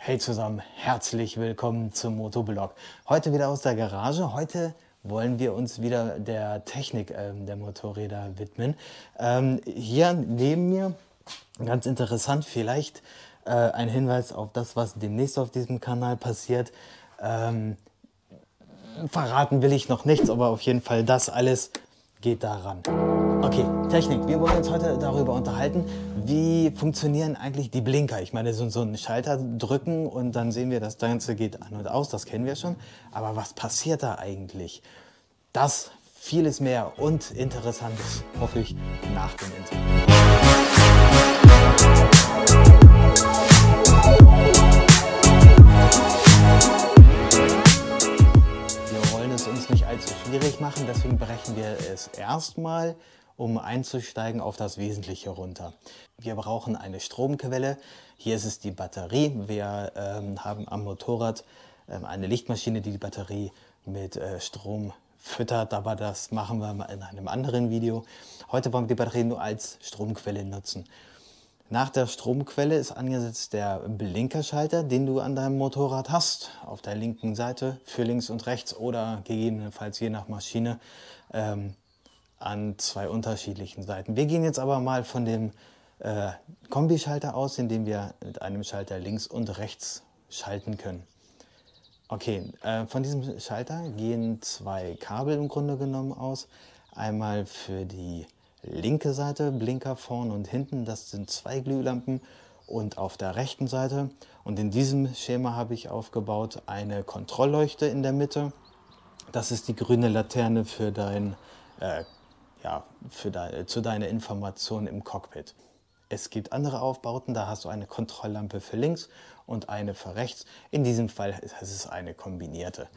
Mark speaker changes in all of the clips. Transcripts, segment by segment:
Speaker 1: Hey zusammen, herzlich willkommen zum Motoblog. Heute wieder aus der Garage. Heute wollen wir uns wieder der Technik der Motorräder widmen. Hier neben mir, ganz interessant, vielleicht ein Hinweis auf das, was demnächst auf diesem Kanal passiert. Verraten will ich noch nichts, aber auf jeden Fall das alles geht daran. Okay, Technik. Wir wollen uns heute darüber unterhalten, wie funktionieren eigentlich die Blinker. Ich meine, so einen Schalter drücken und dann sehen wir, das Ganze geht an und aus, das kennen wir schon. Aber was passiert da eigentlich? Das, vieles mehr und Interessantes, hoffe ich, nach dem Intro. Wir wollen es uns nicht allzu schwierig machen, deswegen brechen wir es erstmal, um einzusteigen, auf das Wesentliche runter. Wir brauchen eine Stromquelle. Hier ist es die Batterie. Wir haben am Motorrad eine Lichtmaschine, die die Batterie mit Strom füttert, aber das machen wir mal in einem anderen Video. Heute wollen wir die Batterie nur als Stromquelle nutzen. Nach der Stromquelle ist angesetzt der Blinkerschalter, den du an deinem Motorrad hast, auf der linken Seite für links und rechts oder gegebenenfalls je nach Maschine an zwei unterschiedlichen Seiten. Wir gehen jetzt aber mal von dem Kombischalter aus, indem wir mit einem Schalter links und rechts schalten können. Okay, von diesem Schalter gehen zwei Kabel im Grunde genommen aus. Einmal für die linke Seite, Blinker vorn und hinten, das sind zwei Glühlampen, und auf der rechten Seite, und in diesem Schema habe ich aufgebaut, eine Kontrollleuchte in der Mitte. Das ist die grüne Laterne für zu deiner Information im Cockpit. Es gibt andere Aufbauten, da hast du eine Kontrolllampe für links und eine für rechts. In diesem Fall ist es eine kombinierte.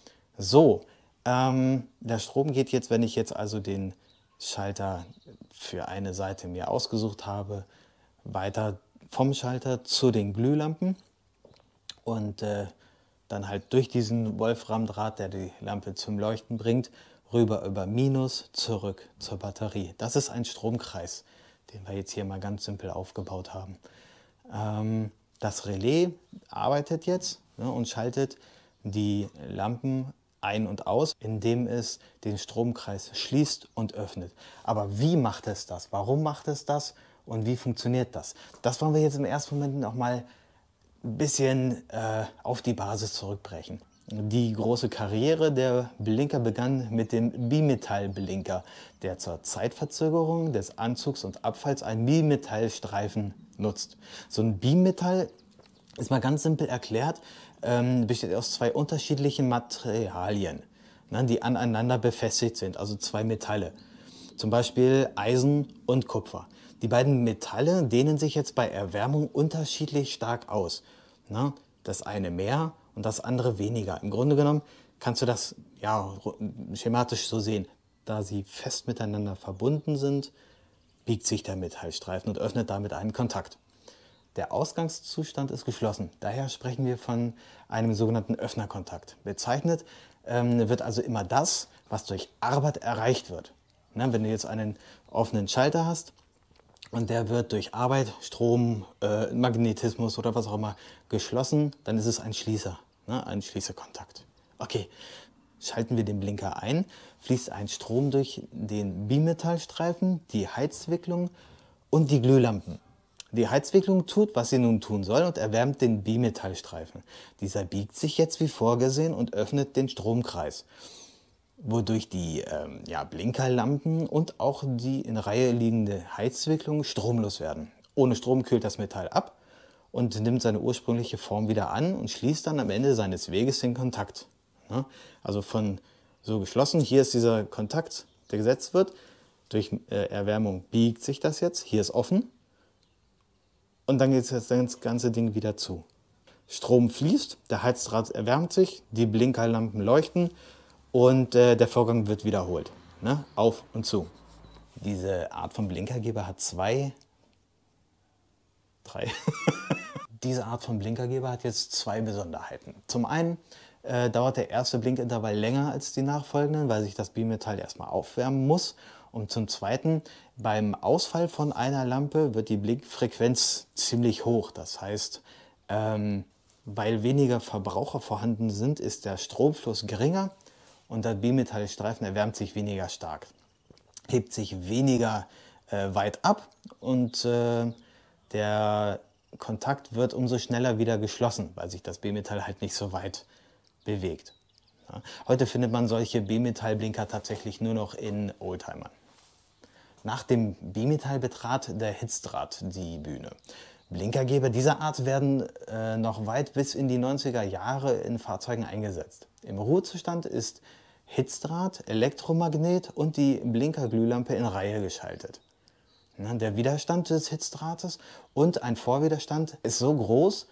Speaker 1: So, der Strom geht jetzt, wenn ich jetzt also den Schalter für eine Seite mir ausgesucht habe, weiter vom Schalter zu den Glühlampen und dann halt durch diesen Wolframdraht, der die Lampe zum Leuchten bringt, rüber über Minus, zurück zur Batterie. Das ist ein Stromkreis, den wir jetzt hier mal ganz simpel aufgebaut haben. Das Relais arbeitet jetzt, ne, und schaltet die Lampen ein und aus, indem es den Stromkreis schließt und öffnet. Aber wie macht es das? Warum macht es das? Und wie funktioniert das? Das wollen wir jetzt im ersten Moment noch mal ein bisschen auf die Basis zurückbrechen. Die große Karriere der Blinker begann mit dem Bimetallblinker, der zur Zeitverzögerung des Anzugs und Abfalls einen Bimetallstreifen nutzt. So ein Bimetall ist mal ganz simpel erklärt, besteht aus zwei unterschiedlichen Materialien, ne, die aneinander befestigt sind, also zwei Metalle. Zum Beispiel Eisen und Kupfer. Die beiden Metalle dehnen sich jetzt bei Erwärmung unterschiedlich stark aus. Ne? Das eine mehr und das andere weniger. Im Grunde genommen kannst du das ja schematisch so sehen. Da sie fest miteinander verbunden sind, biegt sich der Metallstreifen und öffnet damit einen Kontakt. Der Ausgangszustand ist geschlossen. Daher sprechen wir von einem sogenannten Öffnerkontakt. Bezeichnet wird also immer das, was durch Arbeit erreicht wird. Ne, wenn du jetzt einen offenen Schalter hast und der wird durch Arbeit, Strom, Magnetismus oder was auch immer geschlossen, dann ist es ein Schließer, ne, ein Schließerkontakt. Okay, schalten wir den Blinker ein, fließt ein Strom durch den Bimetallstreifen, die Heizwicklung und die Glühlampen. Die Heizwicklung tut, was sie nun tun soll, und erwärmt den Bimetallstreifen. Dieser biegt sich jetzt wie vorgesehen und öffnet den Stromkreis, wodurch die Blinkerlampen und auch die in Reihe liegende Heizwicklung stromlos werden. Ohne Strom kühlt das Metall ab und nimmt seine ursprüngliche Form wieder an und schließt dann am Ende seines Weges den Kontakt. Ne? Also von so geschlossen, hier ist dieser Kontakt, der gesetzt wird. Durch Erwärmung biegt sich das jetzt, hier ist offen. Und dann geht das ganze Ding wieder zu. Strom fließt, der Heizdraht erwärmt sich, die Blinkerlampen leuchten und der Vorgang wird wiederholt. Ne? Auf und zu. Diese Art von Blinkergeber hat Diese Art von Blinkergeber hat jetzt zwei Besonderheiten. Zum einen dauert der erste Blinkintervall länger als die nachfolgenden, weil sich das Bimetall erstmal aufwärmen muss. Und zum Zweiten, beim Ausfall von einer Lampe wird die Blinkfrequenz ziemlich hoch. Das heißt, Weil weniger Verbraucher vorhanden sind, ist der Stromfluss geringer und der Bimetallstreifen erwärmt sich weniger stark, hebt sich weniger weit ab und der Kontakt wird umso schneller wieder geschlossen, weil sich das B-Metall halt nicht so weit bewegt. Ja. Heute findet man solche B-Metall-Blinker tatsächlich nur noch in Oldtimern. Nach dem Bimetall betrat der Hitzdraht die Bühne. Blinkergeber dieser Art werden noch weit bis in die 90er Jahre in Fahrzeugen eingesetzt. Im Ruhezustand ist Hitzdraht, Elektromagnet und die Blinkerglühlampe in Reihe geschaltet. Der Widerstand des Hitzdrahtes und ein Vorwiderstand ist so groß,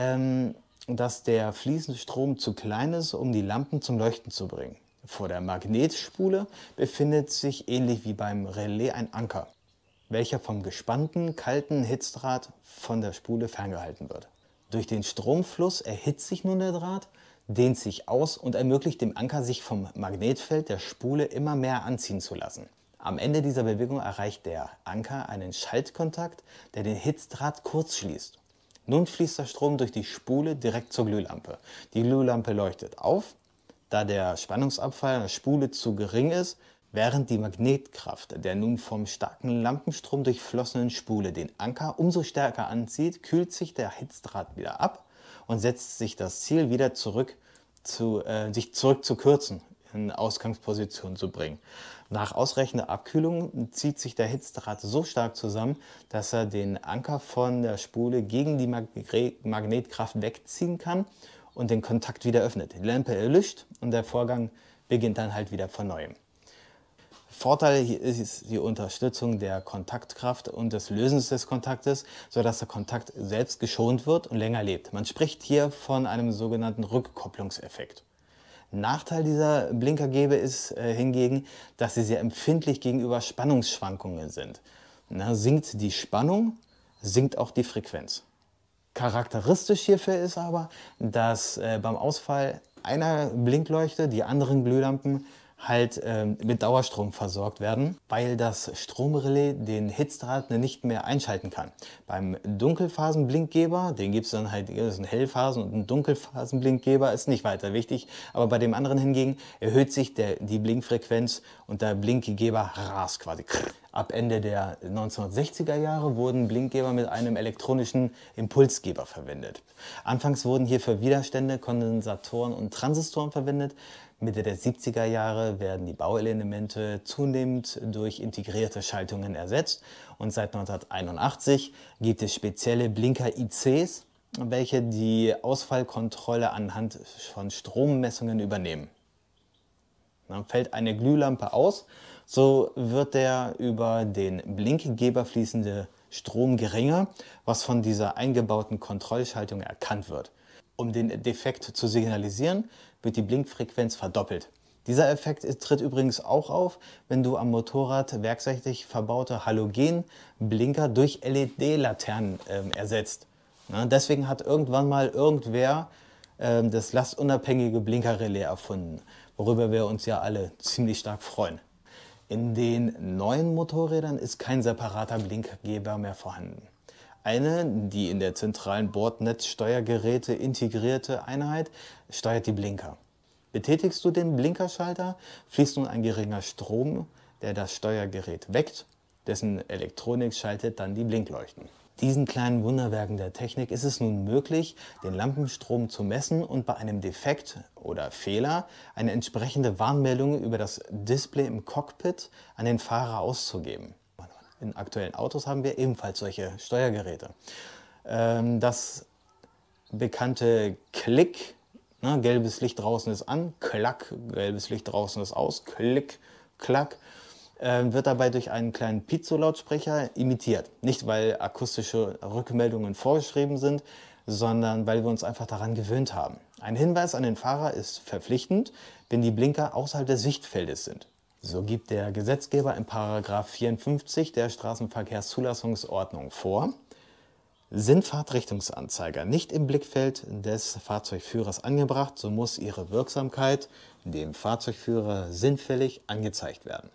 Speaker 1: dass der fließende Strom zu klein ist, um die Lampen zum Leuchten zu bringen. Vor der Magnetspule befindet sich ähnlich wie beim Relais ein Anker, welcher vom gespannten, kalten Hitzdraht von der Spule ferngehalten wird. Durch den Stromfluss erhitzt sich nun der Draht, dehnt sich aus und ermöglicht dem Anker, sich vom Magnetfeld der Spule immer mehr anziehen zu lassen. Am Ende dieser Bewegung erreicht der Anker einen Schaltkontakt, der den Hitzdraht kurz schließt. Nun fließt der Strom durch die Spule direkt zur Glühlampe. Die Glühlampe leuchtet auf, da der Spannungsabfall der Spule zu gering ist, während die Magnetkraft der nun vom starken Lampenstrom durchflossenen Spule den Anker umso stärker anzieht, kühlt sich der Hitzdraht wieder ab und setzt sich das Ziel wieder zurück zu kürzen, in Ausgangsposition zu bringen. Nach ausreichender Abkühlung zieht sich der Hitzdraht so stark zusammen, dass er den Anker von der Spule gegen die Magnetkraft wegziehen kann und den Kontakt wieder öffnet. Die Lampe erlischt und der Vorgang beginnt dann halt wieder von neuem. Vorteil hier ist die Unterstützung der Kontaktkraft und des Lösens des Kontaktes, sodass der Kontakt selbst geschont wird und länger lebt. Man spricht hier von einem sogenannten Rückkopplungseffekt. Nachteil dieser Blinkergebe ist hingegen, dass sie sehr empfindlich gegenüber Spannungsschwankungen sind. Sinkt die Spannung, sinkt auch die Frequenz. Charakteristisch hierfür ist aber, dass beim Ausfall einer Blinkleuchte die anderen Glühlampen halt mit Dauerstrom versorgt werden, weil das Stromrelais den Hitzdraht nicht mehr einschalten kann. Beim Dunkelphasenblinkgeber, den gibt es dann halt, das ist ein Hellphasen- und ein Dunkelphasenblinkgeber, ist nicht weiter wichtig, aber bei dem anderen hingegen erhöht sich die Blinkfrequenz und der Blinkgeber rast quasi. Ab Ende der 1960er Jahre wurden Blinkgeber mit einem elektronischen Impulsgeber verwendet. Anfangs wurden hierfür Widerstände, Kondensatoren und Transistoren verwendet. Mitte der 70er Jahre werden die Bauelemente zunehmend durch integrierte Schaltungen ersetzt und seit 1981 gibt es spezielle Blinker-ICs, welche die Ausfallkontrolle anhand von Strommessungen übernehmen. Dann fällt eine Glühlampe aus, so wird der über den Blinkgeber fließende Strom geringer, was von dieser eingebauten Kontrollschaltung erkannt wird. Um den Defekt zu signalisieren, wird die Blinkfrequenz verdoppelt. Dieser Effekt tritt übrigens auch auf, wenn du am Motorrad werkseitig verbaute Halogenblinker durch LED-Laternen ersetzt. Deswegen hat irgendwann mal irgendwer das lastunabhängige Blinkerrelais erfunden, worüber wir uns ja alle ziemlich stark freuen. In den neuen Motorrädern ist kein separater Blinkgeber mehr vorhanden. Eine, die in der zentralen Bordnetzsteuergeräte integrierte Einheit, steuert die Blinker. Betätigst du den Blinkerschalter, fließt nun ein geringer Strom, der das Steuergerät weckt, dessen Elektronik schaltet dann die Blinkleuchten. Diesen kleinen Wunderwerken der Technik ist es nun möglich, den Lampenstrom zu messen und bei einem Defekt oder Fehler eine entsprechende Warnmeldung über das Display im Cockpit an den Fahrer auszugeben. In aktuellen Autos haben wir ebenfalls solche Steuergeräte. Das bekannte Klick, gelbes Licht draußen ist an, Klack, gelbes Licht draußen ist aus, Klick, Klack, wird dabei durch einen kleinen Piezo-Lautsprecher imitiert. Nicht, weil akustische Rückmeldungen vorgeschrieben sind, sondern weil wir uns einfach daran gewöhnt haben. Ein Hinweis an den Fahrer ist verpflichtend, wenn die Blinker außerhalb des Sichtfeldes sind. So gibt der Gesetzgeber in § 54 der Straßenverkehrszulassungsordnung vor: Sind Fahrtrichtungsanzeiger nicht im Blickfeld des Fahrzeugführers angebracht, so muss ihre Wirksamkeit dem Fahrzeugführer sinnfällig angezeigt werden.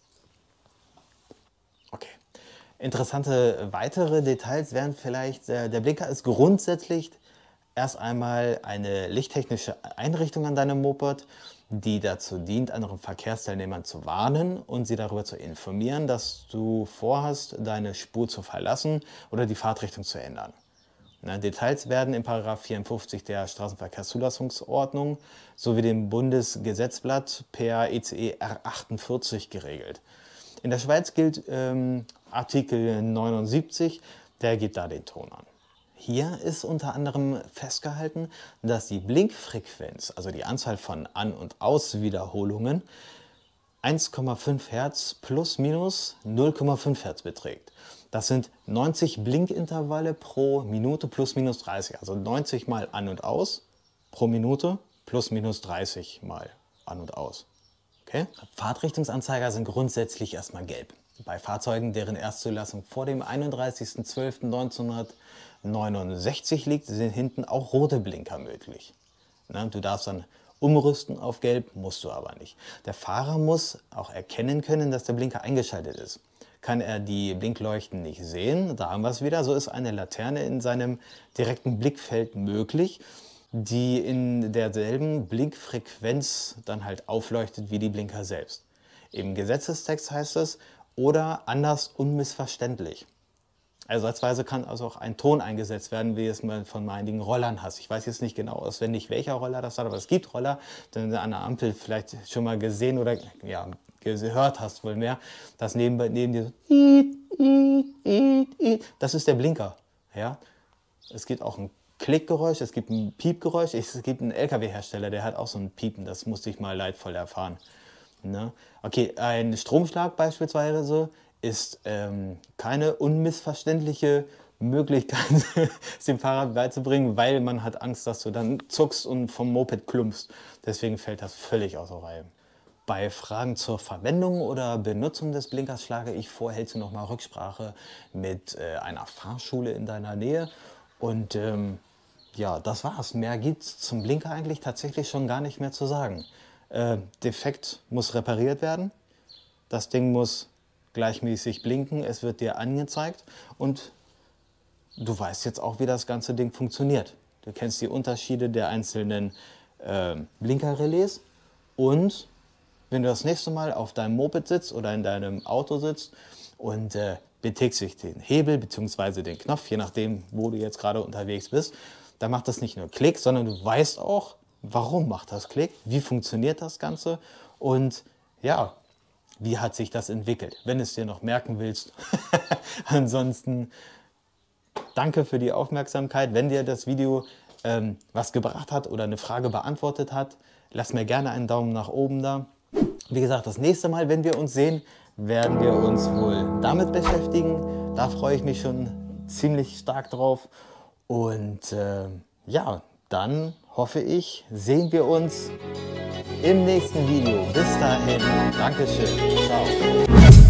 Speaker 1: Okay. Interessante weitere Details wären vielleicht, der Blinker ist grundsätzlich erst einmal eine lichttechnische Einrichtung an deinem Moped, die dazu dient, anderen Verkehrsteilnehmern zu warnen und sie darüber zu informieren, dass du vorhast, deine Spur zu verlassen oder die Fahrtrichtung zu ändern. Details werden in § 54 der Straßenverkehrszulassungsordnung sowie dem Bundesgesetzblatt PA-ECE R48 geregelt. In der Schweiz gilt Artikel 79, der gibt da den Ton an. Hier ist unter anderem festgehalten, dass die Blinkfrequenz, also die Anzahl von An- und Auswiederholungen, 1,5 Hertz plus minus 0,5 Hertz beträgt. Das sind 90 Blinkintervalle pro Minute plus minus 30, also 90 mal an und aus pro Minute plus minus 30 mal an und aus. Okay? Fahrtrichtungsanzeiger sind grundsätzlich erstmal gelb. Bei Fahrzeugen, deren Erstzulassung vor dem 31.12.1969 liegt, sind hinten auch rote Blinker möglich. Du darfst dann umrüsten auf gelb, musst du aber nicht. Der Fahrer muss auch erkennen können, dass der Blinker eingeschaltet ist. Kann er die Blinkleuchten nicht sehen, da haben wir es wieder, so ist eine Laterne in seinem direkten Blickfeld möglich, die in derselben Blinkfrequenz dann halt aufleuchtet wie die Blinker selbst. Im Gesetzestext heißt es, oder anders unmissverständlich. Ersatzweise kann also auch ein Ton eingesetzt werden, wie es man von einigen Rollern hast. Ich weiß jetzt nicht genau auswendig, welcher Roller das hat, aber es gibt Roller, den du an der Ampel vielleicht schon mal gesehen oder ja, gehört hast wohl mehr, dass neben dir so, das ist der Blinker. Ja? Es gibt auch ein Klickgeräusch, es gibt ein Piepgeräusch, es gibt einen LKW-Hersteller, der hat auch so ein Piepen, das musste ich mal leidvoll erfahren. Ne? Okay, ein Stromschlag beispielsweise ist keine unmissverständliche Möglichkeit, es dem Fahrer beizubringen, weil man hat Angst, dass du dann zuckst und vom Moped klumpst. Deswegen fällt das völlig außer Reihe. Bei Fragen zur Verwendung oder Benutzung des Blinkers schlage ich vor, hältst du nochmal Rücksprache mit einer Fahrschule in deiner Nähe. Und ja, das war's. Mehr gibt es zum Blinker eigentlich tatsächlich schon gar nicht mehr zu sagen. Defekt muss repariert werden. Das Ding muss gleichmäßig blinken. Es wird dir angezeigt. Und du weißt jetzt auch, wie das ganze Ding funktioniert. Du kennst die Unterschiede der einzelnen Blinkerrelais. Und wenn du das nächste Mal auf deinem Moped sitzt oder in deinem Auto sitzt und betätigst den Hebel bzw. den Knopf, je nachdem, wo du jetzt gerade unterwegs bist, dann macht das nicht nur Klick, sondern du weißt auch, warum macht das Klick, wie funktioniert das Ganze und ja, wie hat sich das entwickelt, wenn du es dir noch merken willst. Ansonsten danke für die Aufmerksamkeit. Wenn dir das Video was gebracht hat oder eine Frage beantwortet hat, lass mir gerne einen Daumen nach oben da. Wie gesagt, das nächste Mal, wenn wir uns sehen, werden wir uns wohl damit beschäftigen. Da freue ich mich schon ziemlich stark drauf. Und ja, dann hoffe ich, sehen wir uns im nächsten Video. Bis dahin, Dankeschön, ciao.